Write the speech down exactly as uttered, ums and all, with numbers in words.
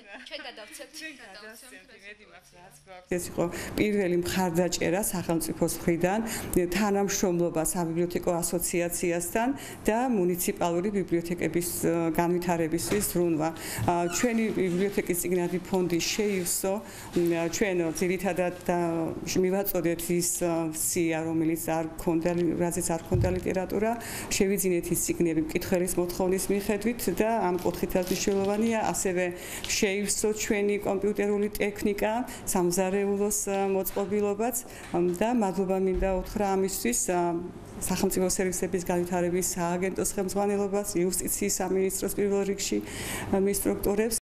ჩვენ გადავცემთ ჩვენ გადავცემთ იმედი მაქვს რაც გვაქვს ეს იყო პირველი მხარდაჭერა სახელმწიფოს მხრიდან თანამშრომლობა საბიბლიოთეკო ასოციაციასთან და მუნიციპალური ბიბლიოთეკების განვითარებისთვის ზრუნვა. ჩვენი ბიბლიოთეკის წიგნების ფონდი შეივსო ჩვენ ძირითადად მივაწოდეთ ის სია რომელიც არ ქონდა რაზეც არ ქონდა ლიტერატურა შევიძინეთ ის წიგნები მკითხველის მოთხოვნის მიხედვით და ამ კუთხითაც მნიშვნელოვანია ასევე შეივსო ჩვენი კომპიუტერული ტექნიკა სამზარეულოს მოწყობილობაც და მადლობა მინდა უთხრა ამისთვის სახელმწიფო სერვისების განვითარების სააგენტოს ხელმძღვანელობას იუსტიციის სამინისტროს პირველ რიგში მის სტრუქტურებს